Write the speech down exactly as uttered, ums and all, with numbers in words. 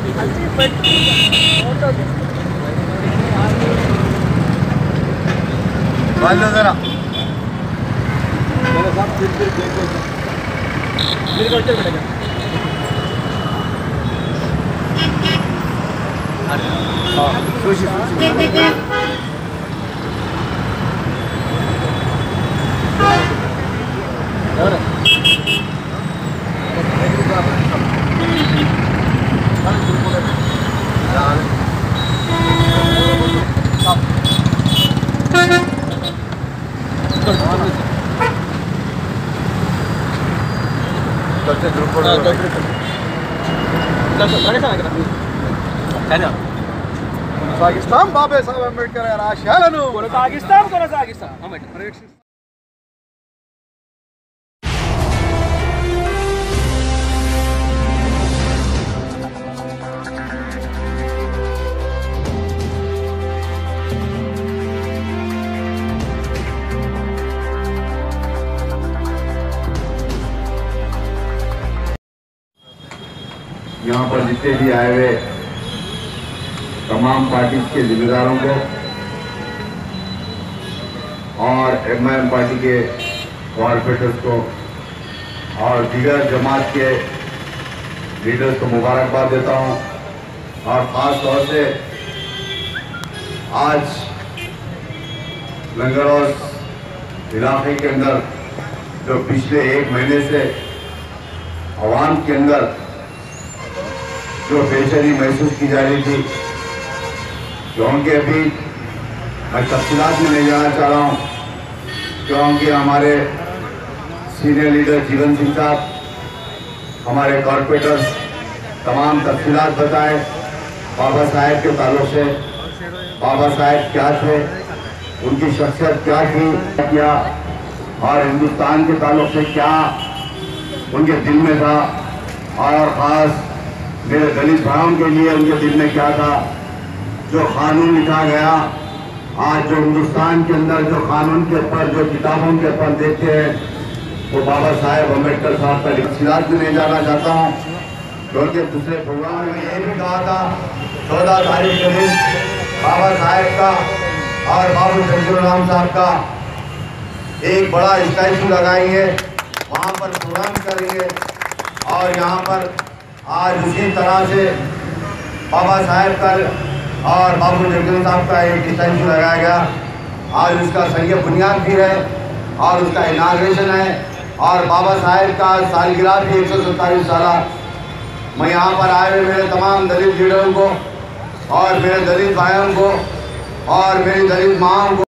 लो जरा सुशी సాగిస్తాం బాబాయ్ సాహెబ్ అంబేద్కర్ గారి ఆశయాలను కొనసాగిస్తాం కొనసాగిస్తాం यहाँ पर जितने भी आए हुए तमाम पार्टी के जिम्मेदारों को और एम आई एम पार्टी के कॉर्पोरेटर्स को और दीगर जमात के लीडर्स को मुबारकबाद देता हूँ। और ख़ास तौर से आज लंगरौस इलाके के अंदर जो पिछले एक महीने से अवाम के अंदर जो बेचैनी महसूस की जा रही थी, क्योंकि अभी मैं तफसीलात में नहीं जाना चाह रहा हूँ, क्योंकि हमारे सीनियर लीडर जीवन सिंह साहब, हमारे कॉर्पोरेटर्स तमाम तफसीलात बताए बाबा साहेब के ताल्लुक से। बाबा साहेब क्या थे, उनकी शख्सियत क्या थी, क्या और हिंदुस्तान के ताल्लुक से क्या उनके दिल में था, और ख़ास मेरे दलित भाइयों के लिए उनके दिल में क्या था। जो कानून लिखा गया, आज जो हिंदुस्तान के अंदर जो कानून के ऊपर जो किताबों के ऊपर देखते हैं, वो बाबा साहेब अम्बेडकर साहब का तफसीलात में नहीं जाना चाहता हूँ, क्योंकि दूसरे प्रोग्राम में ये भी कहा था चौदह तारीख के दिन बाबा साहेब का और बाबू जगजीवन साहब का एक बड़ा स्टैचू लगाएंगे, वहाँ पर प्रोग्राम करेंगे। और यहाँ पर आज उसी तरह से बाबा साहेब का और बाबू जगजीवन साहब का एक स्टैचू लगाया गया। आज उसका सही बुनियाद भी है और उसका इनाग्रेशन है, और बाबा साहेब का सालगिरह भी एक सौ सत्ताईस साल। मैं यहाँ पर आए हुए मेरे तमाम दलित लीडरों को और मेरे दलित भाइयों को और मेरी दलित माओं को